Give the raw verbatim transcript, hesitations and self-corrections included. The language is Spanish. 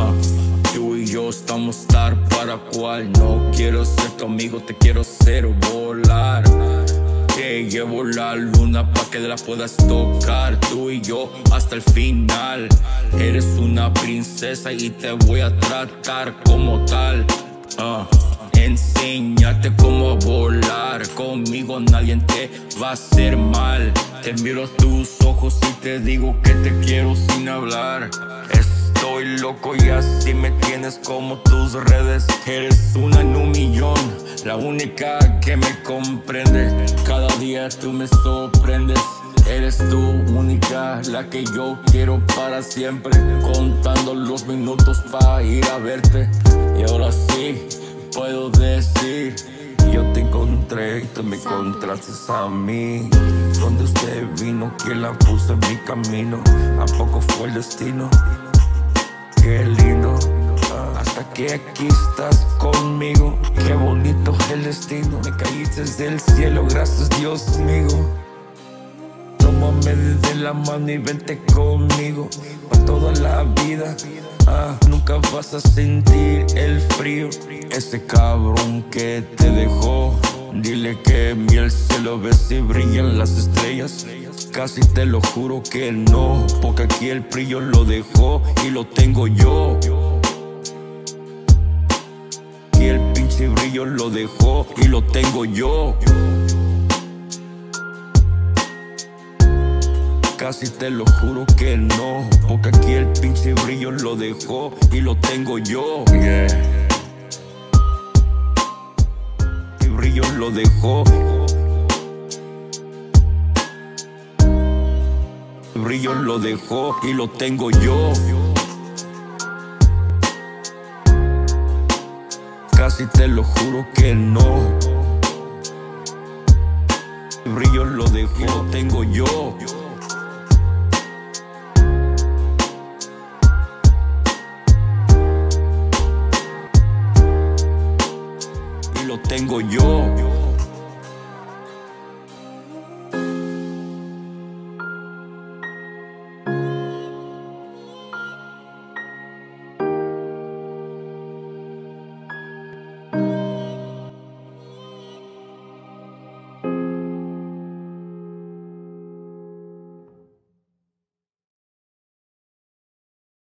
Ah, tú y yo estamos estar para cual. No quiero ser tu amigo, te quiero hacer volar. Te llevo la luna pa' que la puedas tocar. Tú y yo hasta el final. Eres una princesa y te voy a tratar como tal. Ah, enséñate cómo volar. Conmigo nadie te va a hacer mal. Te miro a tus ojos y te digo que te quiero sin hablar. Estoy loco y así me tienes como tus redes. Eres una en un millón, la única que me comprende. Cada día tú me sorprendes. Eres tú única, la que yo quiero para siempre. Contando los minutos para ir a verte. Y ahora sí puedo decir, yo te encontré y tú me encontraste a mí. Donde usted vino, que la puso en mi camino. ¿A poco fue el destino? Qué lindo, ah, hasta que aquí estás conmigo. Qué bonito es el destino. Me caíste desde el cielo, gracias Dios mío. Tómame desde la mano y vente conmigo pa' toda la vida. Ah, nunca vas a sentir el frío. Ese cabrón que te dejó, dile que en el cielo ves y brillan las estrellas. Casi te lo juro que no, porque aquí el brillo lo dejó y lo tengo yo. Y el pinche brillo lo dejó y lo tengo yo. Casi te lo juro que no, porque aquí el pinche brillo lo dejó y lo tengo yo. Yeah. El brillo lo dejó. El brillo lo dejó y lo tengo yo. Casi te lo juro que no. El brillo lo dejó y lo tengo yo. Y lo tengo yo.